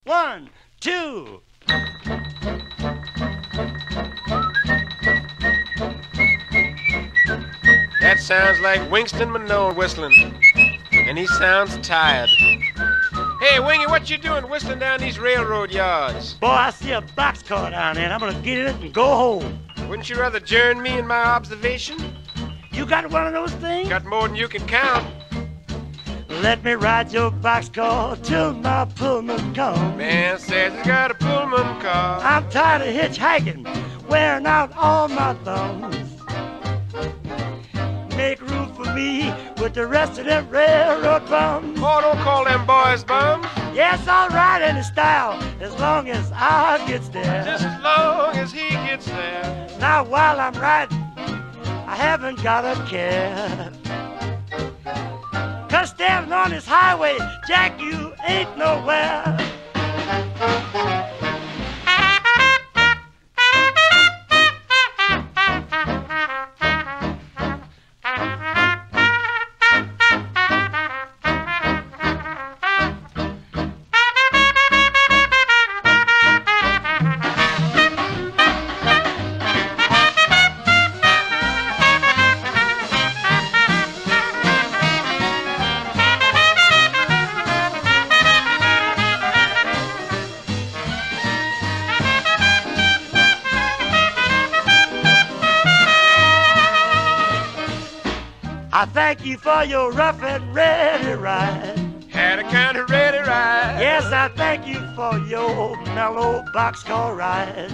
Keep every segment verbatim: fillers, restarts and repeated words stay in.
One, two. That sounds like Wingy Manone whistling, and he sounds tired. Hey, Wingy, what you doing whistling down these railroad yards? Boy, I see a boxcar down there, and I'm gonna get in it and go home. Wouldn't you rather join me in my observation? You got one of those things? Got more than you can count. Let me ride your boxcar till my Pullman comes. Man says he's got a Pullman car. I'm tired of hitchhiking, wearing out all my thumbs. Make room for me with the rest of them railroad bums. Oh, don't call them boys bums. Yes, I'll ride in style as long as I gets there. Just as long as he gets there. Now while I'm riding, I haven't got a care. Cause standing on this highway, Jack, you ain't nowhere. I thank you for your rough and ready ride. Had a kind of ready ride. Yes, I thank you for your mellow boxcar ride.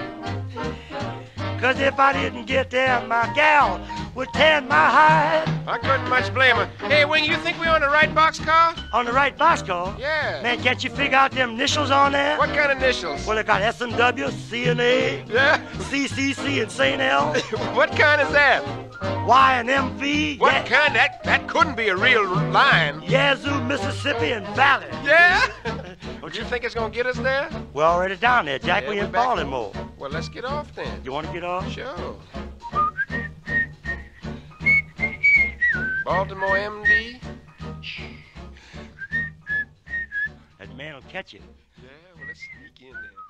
Cause if I didn't get there, my gal would tan my hide. I couldn't much blame her. Hey, Wingy, you think we're on the right boxcar? On the right boxcar? Yeah. Man, can't you figure out them initials on there? What kind of initials? Well, they got S and W, C and A, Yeah. C C C, and Saint L. What kind is that? Y and M V. What yeah. kind? That that couldn't be a real line. Yazoo, Mississippi, and Valley. Yeah? Don't you think it's gonna get us there? We're already down there, Jack. Yeah, we we're in back. Baltimore. Well, let's get off then. You want to get off? Sure. Baltimore M D. That man will catch you. Yeah, well, let's sneak in there.